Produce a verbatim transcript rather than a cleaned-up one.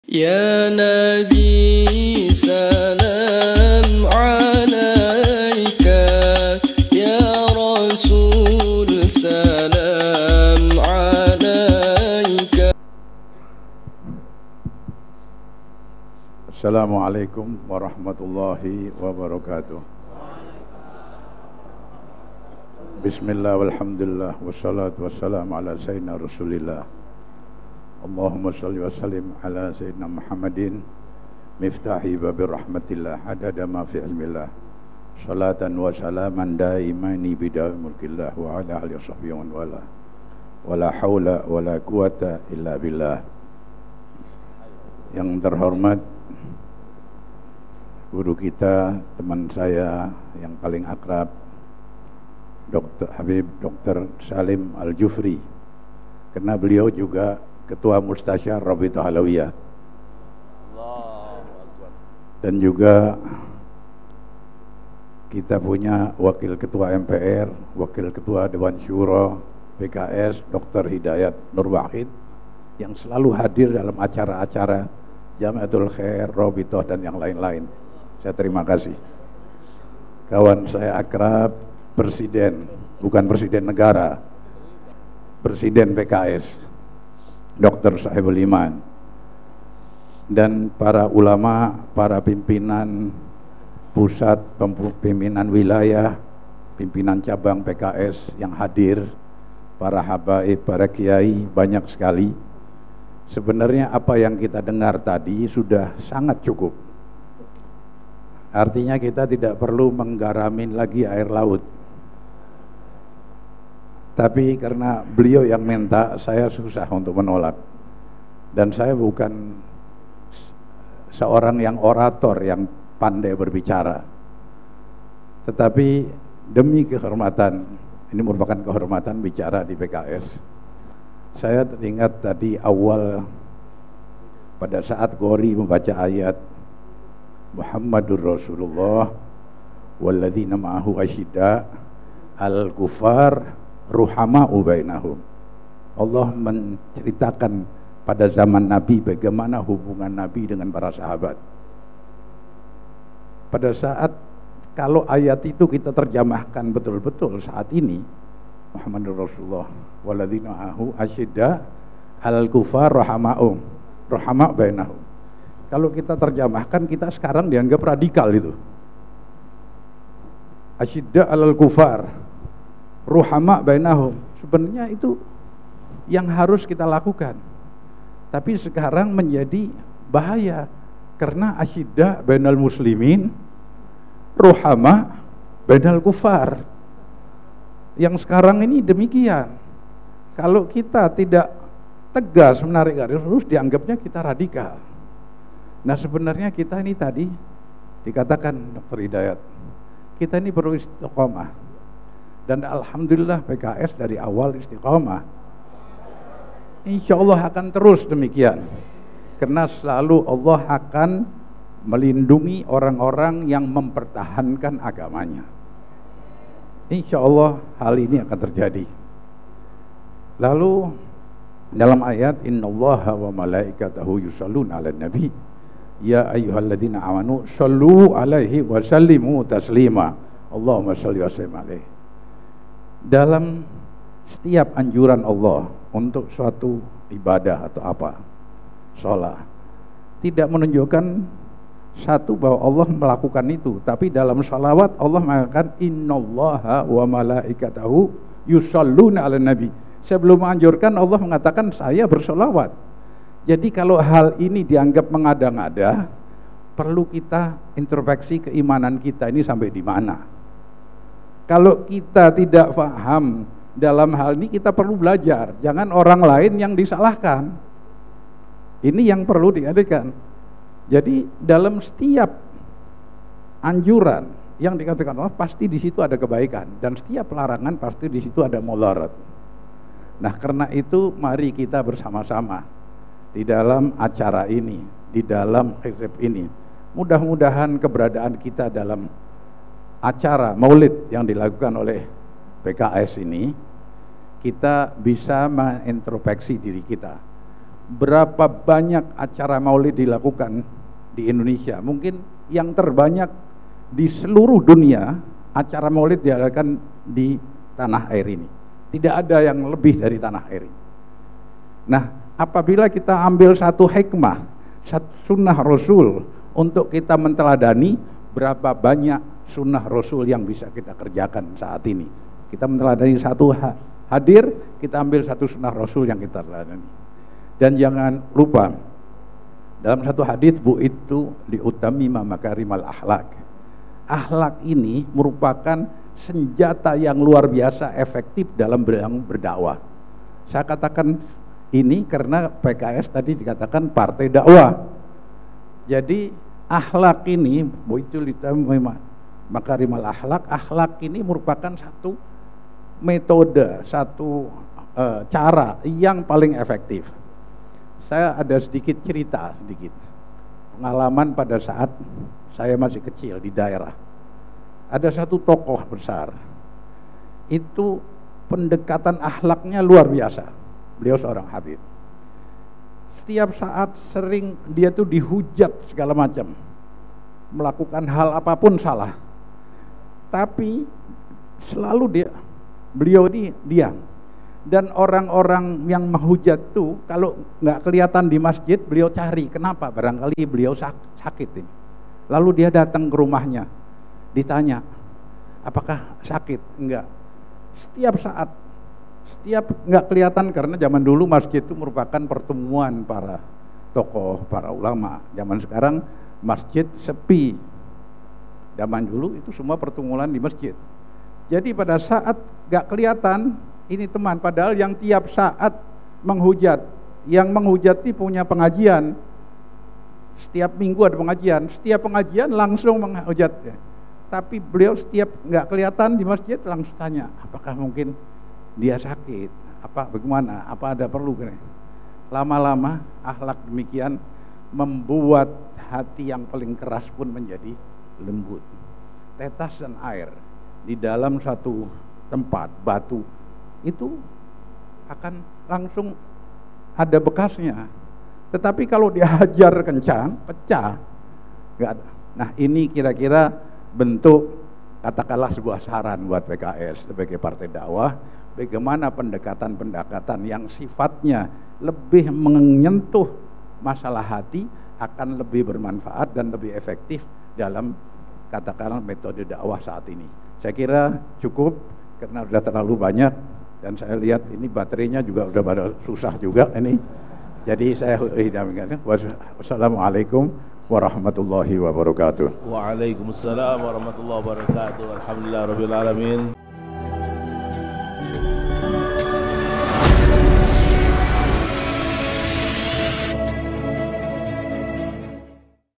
Ya Nabi salam alaika, Ya Rasul salam alaika. Assalamualaikum warahmatullahi wabarakatuh. Bismillah walhamdulillah wassalatu wassalamu ala sayyidina rasulillah. Allahumma salli wa sallim ala sayyidina Muhammadin miftahi babi rahmatillah adada ma fi ilmillah, salatan wa salaman daimani bidawi mulkillah wa ala alihi wa sahbihi wa wala wala hawla wala quwata illa billah. Yang terhormat guru kita, teman saya yang paling akrab, Doktor Habib Doktor Salim Al-Jufri, karena beliau juga Ketua Mustasyar Rabithah Alawiyah, dan juga kita punya Wakil Ketua M P R, Wakil Ketua Dewan Syuro P K S, Doktor Hidayat Nur Wahid, yang selalu hadir dalam acara-acara Jamiatul Khair, Rabithah, dan yang lain-lain. Saya terima kasih. Kawan saya akrab, Presiden, bukan Presiden negara, Presiden P K S, Doktor Sahibul Iman, dan para ulama, para pimpinan pusat, pimpinan wilayah, pimpinan cabang P K S yang hadir, para habaib, para kiai, banyak sekali. Sebenarnya apa yang kita dengar tadi sudah sangat cukup. Artinya kita tidak perlu menggaramin lagi air laut. Tapi karena beliau yang minta, saya susah untuk menolak. Dan saya bukan seorang yang orator yang pandai berbicara, tetapi demi kehormatan, ini merupakan kehormatan bicara di P K S. Saya teringat tadi awal pada saat Gori membaca ayat Muhammadur Rasulullah walladzina ma'ahu asyidda al-kufar ruhama'u bainahum. Allah menceritakan pada zaman Nabi bagaimana hubungan Nabi dengan para sahabat. Pada saat kalau ayat itu kita terjemahkan betul-betul saat ini, Muhammadur Rasulullah walladzina ma'ahu asyidda al-kufar ruhama'u ruhama'u bainahum. Kalau kita terjemahkan, kita sekarang dianggap radikal itu. Asyidda alal kufar ruhama bainahum. Sebenarnya itu yang harus kita lakukan. Tapi sekarang menjadi bahaya, karena asyidda bainal muslimin, ruhama bainal kufar. Yang sekarang ini demikian. Kalau kita tidak tegas menarik garis lurus, dianggapnya kita radikal. Nah, sebenarnya kita ini tadi dikatakan Doktor Hidayat, kita ini perlu istiqomah. Dan alhamdulillah P K S dari awal istiqomah. Insya Allah akan terus demikian, karena selalu Allah akan melindungi orang-orang yang mempertahankan agamanya. Insya Allah hal ini akan terjadi. Lalu dalam ayat innallaha wa malaikatahu yusholluna 'alan nabi ya ayyuhalladzina amanu shallu alaihi wa sallimu taslima. Allahumma shalli wa sallim alaihi. Dalam setiap anjuran Allah untuk suatu ibadah atau apa, sholat, tidak menunjukkan satu bahwa Allah melakukan itu, tapi dalam sholawat Allah mengatakan innallaha wa malaikatahu yusholluna 'alan nabi. Sebelum menganjurkan Allah mengatakan saya bersolawat. Jadi kalau hal ini dianggap mengada-ngada, perlu kita introspeksi keimanan kita ini sampai di mana. Kalau kita tidak paham dalam hal ini, kita perlu belajar. Jangan orang lain yang disalahkan. Ini yang perlu diadakan. Jadi dalam setiap anjuran yang dikatakan Allah, pasti di situ ada kebaikan, dan setiap larangan pasti di situ ada mudarat. Nah, karena itu mari kita bersama-sama di dalam acara ini, di dalam hizib ini, mudah-mudahan keberadaan kita dalam acara maulid yang dilakukan oleh P K S ini, kita bisa mengintrospeksi diri kita. berapa banyak acara maulid dilakukan di Indonesia? Mungkin yang terbanyak di seluruh dunia acara maulid diadakan di tanah air ini. Tidak ada yang lebih dari tanah air ini. Nah, apabila kita ambil satu hikmah, satu sunnah Rasul untuk kita menteladani, berapa banyak sunnah Rasul yang bisa kita kerjakan saat ini. Kita menteladani satu hadir, kita ambil satu sunnah Rasul yang kita teladani. Dan jangan lupa, dalam satu hadis, bu itu liutamima makarimal akhlak. Akhlak ini merupakan senjata yang luar biasa efektif dalam berdakwah. Saya katakan ini karena P K S tadi dikatakan partai dakwah. Jadi akhlak ini, bu itu liutamima makarimal akhlak, akhlak ini merupakan satu metode, satu uh, cara yang paling efektif. Saya ada sedikit cerita, sedikit pengalaman pada saat saya masih kecil di daerah. Ada satu tokoh besar, itu pendekatan akhlaknya luar biasa. Beliau seorang habib. Setiap saat sering dia tuh dihujat segala macam, melakukan hal apapun salah. Tapi selalu dia, beliau ini diam. Dan orang-orang yang menghujat tuh kalau nggak kelihatan di masjid, beliau cari kenapa, barangkali beliau sakit ini. Lalu dia datang ke rumahnya, ditanya apakah sakit? Enggak. Setiap saat, setiap nggak kelihatan, karena zaman dulu masjid itu merupakan pertemuan para tokoh, para ulama. Zaman sekarang masjid sepi. Zaman dulu itu semua pertemuan di masjid. Jadi pada saat nggak kelihatan, ini teman, padahal yang tiap saat menghujat, yang menghujat ini punya pengajian. Setiap minggu ada pengajian, setiap pengajian langsung menghujat. Tapi beliau setiap nggak kelihatan di masjid langsung tanya, apakah mungkin dia sakit? Apa bagaimana? Apa ada perlu? Lama-lama akhlak demikian membuat hati yang paling keras pun menjadi lembut. Tetes dan air di dalam satu tempat batu itu akan langsung ada bekasnya. Tetapi kalau dihajar kencang, pecah, nggak ada. Nah, ini kira-kira bentuk, katakanlah sebuah saran buat P K S sebagai partai dakwah, bagaimana pendekatan-pendekatan yang sifatnya lebih menyentuh masalah hati akan lebih bermanfaat dan lebih efektif dalam katakanlah metode dakwah saat ini. Saya kira cukup karena sudah terlalu banyak. Dan saya lihat ini baterainya juga udah pada susah juga ini. Jadi saya hidamkan. Wassalamualaikum warahmatullahi wabarakatuh. Waalaikumsalam warahmatullahi wabarakatuh. Alhamdulillah rabbil alamin.